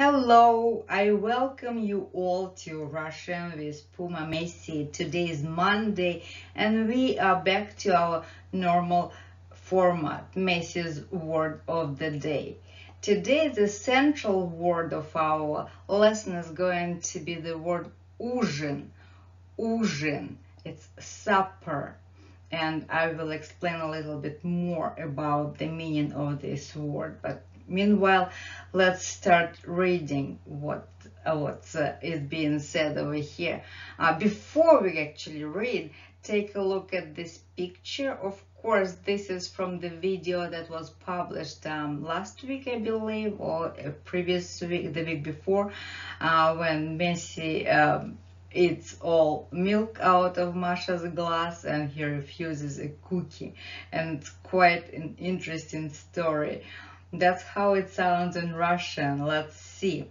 Hello, I welcome you all to Russian with Puma Messi. Today is Monday and we are back to our normal format, Messi's word of the day. Today the central word of our lesson is going to be the word ужин. Ужин, it's supper. And I will explain a little bit more about the meaning of this word. But meanwhile, let's start reading what's is being said over here. Before we actually read, take a look at this picture. Of course, this is from the video that was published last week, I believe, or previous week, the week before, when Messi eats all milk out of Masha's glass and he refuses a cookie. And it's quite an interesting story. That's how it sounds in Russian. Let's see.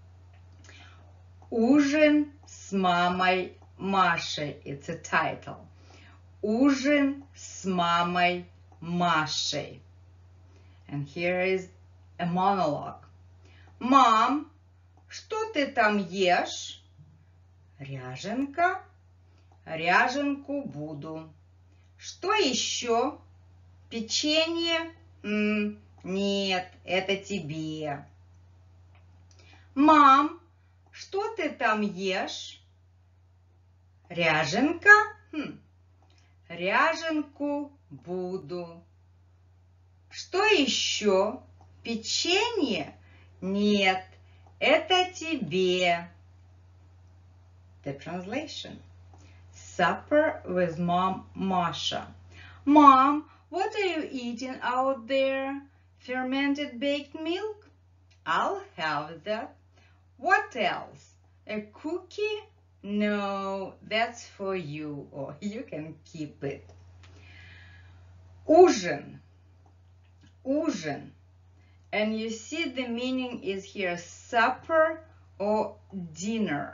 Ужин с мамой Машей. It's a title. Ужин с мамой Машей. And here is a monologue. Mom, что ты там ешь? Ряженка. Ряженку буду. Что еще? Печенье? Нет, это тебе. Мам, что ты там ешь? Ряженка? Ряженку буду. Что еще? Печенье? Нет, это тебе. The translation. Supper with Mom Masha. Mom, what are you eating out there? Fermented baked milk? I'll have that. What else? A cookie? No, that's for you, or you can keep it. Ужин. Ужин. And you see the meaning is here supper or dinner.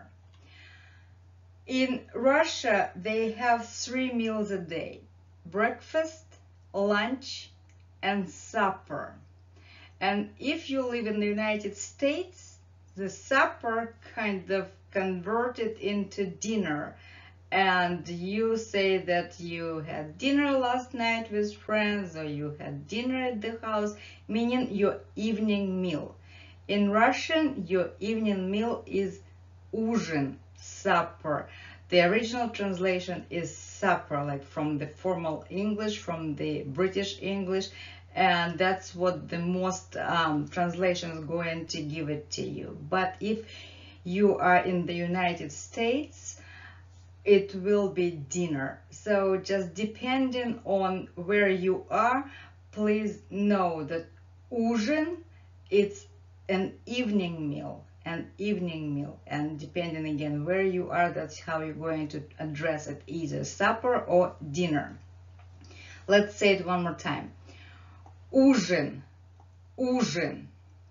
In Russia, they have 3 meals a day: breakfast, lunch, and supper. And if you live in the United States, the supper kind of converted into dinner. And you say that you had dinner last night with friends, or you had dinner at the house, meaning your evening meal. In Russian, your evening meal is ужин, supper. The original translation is supper, like from the formal English, from the British English, and that's what the most translation is going to give it to you. But if you are in the United States, it will be dinner. So just depending on where you are, please know that ужин, it's an evening meal. And depending again where you are, that's how you're going to address it, either supper or dinner. Let's say it one more time. Ужин, ужин.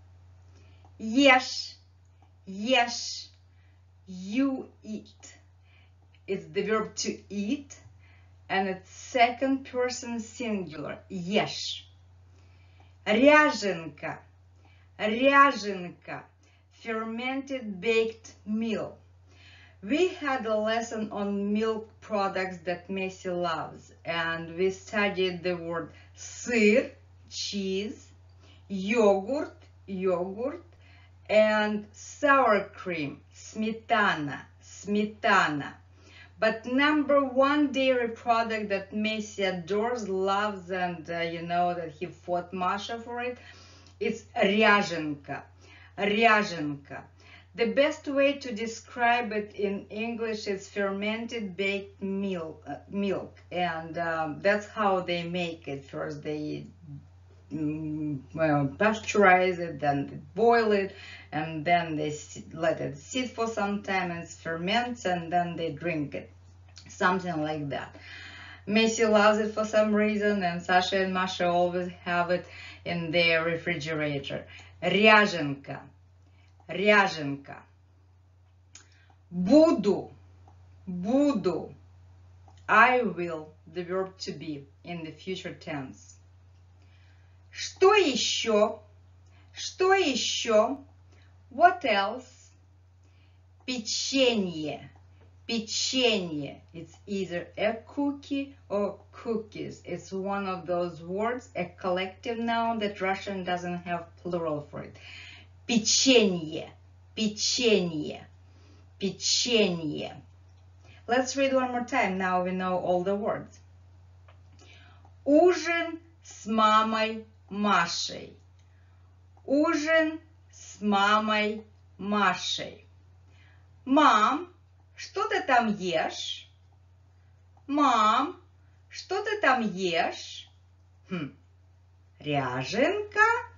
Ешь, ешь. You eat. It's the verb to eat, and it's second person singular. Ешь. Ряженка, ряженка. Fermented baked meal. We had a lesson on milk products that Messi loves, and we studied the word сыр, cheese, yogurt, yogurt, and sour cream, smetana, smetana. But number one dairy product that Messi adores, loves, and you know that he fought Masha for it, it's ряженка. Ряженка. The best way to describe it in English is fermented baked milk, and that's how they make it. First they pasteurize it, then they boil it, and then they let it sit for some time and it ferments, and then they drink it, something like that. Messi loves it for some reason, and Sasha and Masha always have it in their refrigerator. Ряженка, ряженка. Буду, буду. I will, the verb to be, in the future tense. Что еще? Что еще? What else? Печенье. Печенье. It's either a cookie or cookies. It's one of those words, a collective noun that Russian doesn't have plural for it. Печенье. Печенье. Печенье. Let's read one more time. Now we know all the words. Ужин с мамой Машей. Ужин с мамой Машей. Мам, что ты там ешь? Мам, что ты там ешь? Ряженка,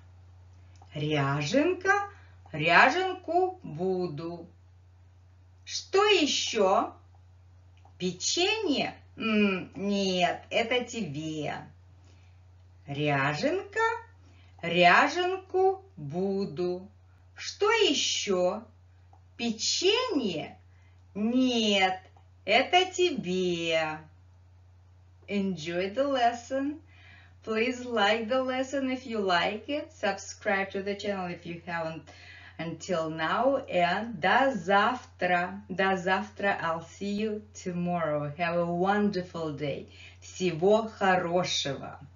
ряженка, ряженку буду. Что еще? Печенье? Нет, это тебе. Ряженка, ряженку буду. Что еще? Печенье? Нет, это тебе. Enjoy the lesson. Please like the lesson if you like it. Subscribe to the channel if you haven't until now. And до завтра. До завтра. I'll see you tomorrow. Have a wonderful day. Всего хорошего.